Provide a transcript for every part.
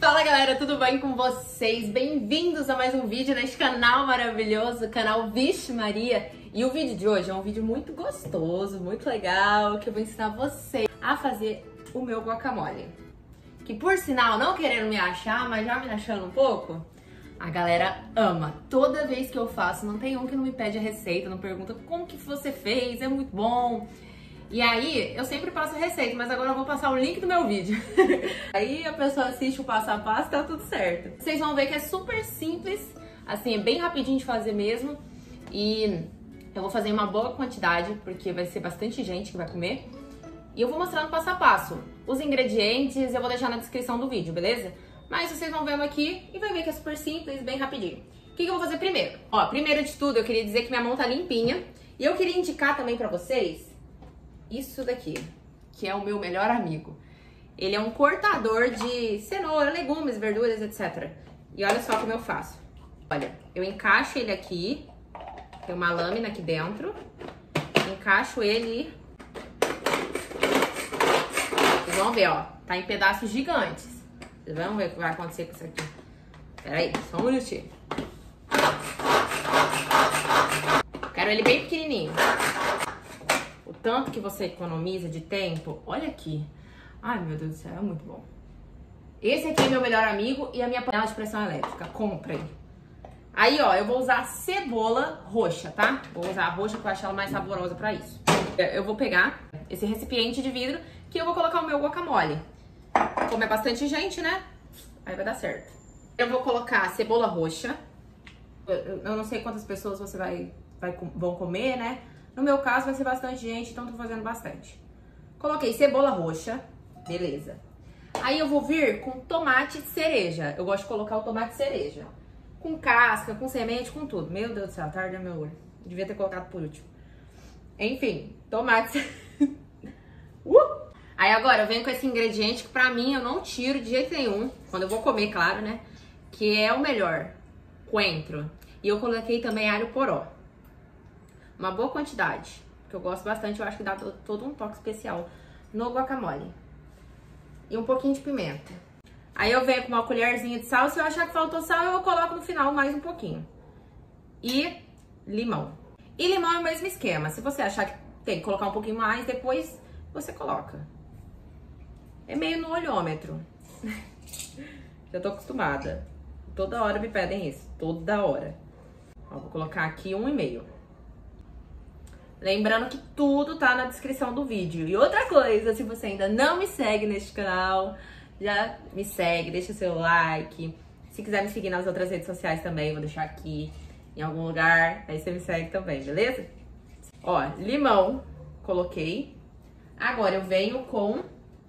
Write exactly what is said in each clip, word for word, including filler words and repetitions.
Fala galera, tudo bem com vocês? Bem-vindos a mais um vídeo neste canal maravilhoso, canal Vixe Maria. E o vídeo de hoje é um vídeo muito gostoso, muito legal, que eu vou ensinar vocês a fazer o meu guacamole. Que por sinal, não querendo me achar, mas já me achando um pouco, a galera ama. Toda vez que eu faço, não tem um que não me pede a receita, não pergunta como que você fez, é muito bom. E aí, eu sempre passo a receita, mas agora eu vou passar o link do meu vídeo. Aí a pessoa assiste o passo a passo, tá tudo certo. Vocês vão ver que é super simples, assim, é bem rapidinho de fazer mesmo. E eu vou fazer em uma boa quantidade, porque vai ser bastante gente que vai comer. E eu vou mostrar no passo a passo. Os ingredientes eu vou deixar na descrição do vídeo, beleza? Mas vocês vão vendo aqui e vai ver que é super simples, bem rapidinho. O que, que eu vou fazer primeiro? Ó, primeiro de tudo, eu queria dizer que minha mão tá limpinha. E eu queria indicar também pra vocês isso daqui, que é o meu melhor amigo. Ele é um cortador de cenoura, legumes, verduras, etcétera. E olha só como eu faço. Olha, eu encaixo ele aqui, tem uma lâmina aqui dentro, encaixo ele. Vocês vão ver, ó, tá em pedaços gigantes. Vocês vão ver o que vai acontecer com isso aqui. Pera aí, só um minutinho. Quero ele bem pequenininho. O tanto que você economiza de tempo, olha aqui. Ai, meu Deus do céu, é muito bom. Esse aqui é meu melhor amigo e a minha panela de pressão elétrica. Comprem. Aí, ó, eu vou usar cebola roxa, tá? Vou usar a roxa porque eu acho ela mais saborosa pra isso. Eu vou pegar esse recipiente de vidro que eu vou colocar o meu guacamole. Como é bastante gente, né? Aí vai dar certo. Eu vou colocar cebola roxa. Eu não sei quantas pessoas você vai, vai, vão comer, né? No meu caso vai ser bastante gente, então tô fazendo bastante. Coloquei cebola roxa, beleza. Aí eu vou vir com tomate cereja. Eu gosto de colocar o tomate cereja. Com casca, com semente, com tudo. Meu Deus do céu, tarde é meu olho. Devia ter colocado por último. Enfim, tomate. uh! Aí agora eu venho com esse ingrediente que pra mim eu não tiro de jeito nenhum. Quando eu vou comer, claro, né? Que é o melhor. Coentro. E eu coloquei também alho poró. Uma boa quantidade, que eu gosto bastante, eu acho que dá todo um toque especial no guacamole. E um pouquinho de pimenta. Aí eu venho com uma colherzinha de sal, se eu achar que faltou sal, eu coloco no final mais um pouquinho. E limão. E limão é o mesmo esquema, se você achar que tem que colocar um pouquinho mais, depois você coloca. É meio no olhômetro. Já tô acostumada. Toda hora me pedem isso, toda hora. Ó, vou colocar aqui um e meio. Lembrando que tudo tá na descrição do vídeo. E outra coisa, se você ainda não me segue neste canal, já me segue, deixa seu like. Se quiser me seguir nas outras redes sociais também, vou deixar aqui em algum lugar. Aí você me segue também, beleza? Ó, limão, coloquei. Agora eu venho com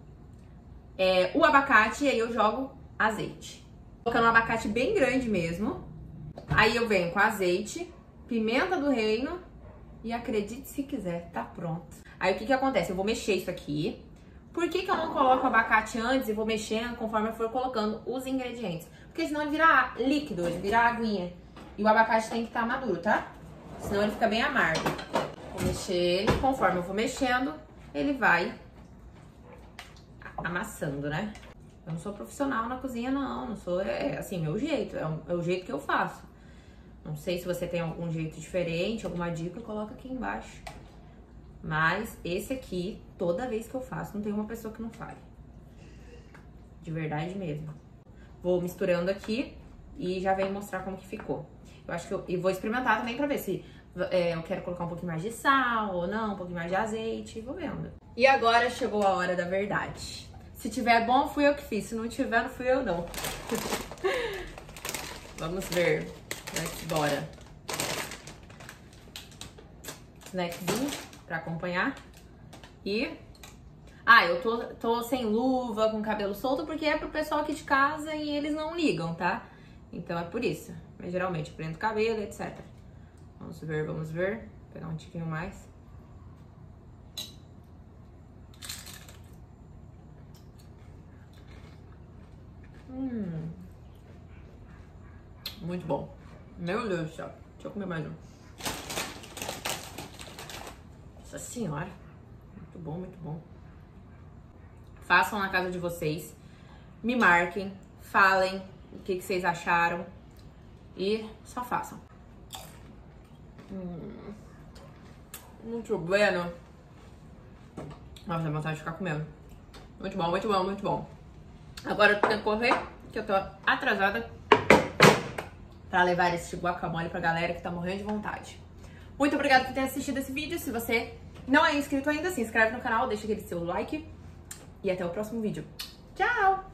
é, o abacate e aí eu jogo azeite. Colocando um abacate bem grande mesmo. Aí eu venho com azeite, pimenta do reino. E acredite se quiser, tá pronto. Aí o que que acontece? Eu vou mexer isso aqui. Por que que eu não coloco o abacate antes e vou mexendo conforme eu for colocando os ingredientes? Porque senão ele vira líquido, ele vira aguinha. E o abacate tem que estar maduro, tá? Senão ele fica bem amargo. Vou mexer ele, conforme eu vou mexendo, ele vai amassando, né? Eu não sou profissional na cozinha, não. Não sou, é assim, meu jeito. É o, é o jeito que eu faço. Não sei se você tem algum jeito diferente, alguma dica, coloca aqui embaixo. Mas esse aqui, toda vez que eu faço, não tem uma pessoa que não fale. De verdade mesmo. Vou misturando aqui e já venho mostrar como que ficou. Eu acho que eu... E vou experimentar também pra ver se é, eu quero colocar um pouquinho mais de sal ou não, um pouquinho mais de azeite, vou vendo. E agora chegou a hora da verdade. Se tiver bom, fui eu que fiz. Se não tiver, não fui eu, não. Vamos ver. Let's bora. Snackzinho pra acompanhar. E... Ah, eu tô, tô sem luva, com cabelo solto, porque é pro pessoal aqui de casa e eles não ligam, tá? Então é por isso. Mas geralmente eu prendo o cabelo, etcétera. Vamos ver, vamos ver. Vou pegar um tiquinho mais. Hum. Muito bom. Meu Deus do céu. Deixa eu comer mais um. Nossa senhora. Muito bom, muito bom. Façam na casa de vocês. Me marquem. falem o que, que vocês acharam e só façam. Hum, muito bueno. Nossa, dá vontade de ficar comendo. Muito bom, muito bom, muito bom. Agora eu tenho que correr, que eu tô atrasada pra levar esse guacamole pra galera que tá morrendo de vontade. Muito obrigada por ter assistido esse vídeo. Se você não é inscrito ainda, se inscreve no canal, deixa aquele seu like. E até o próximo vídeo. Tchau!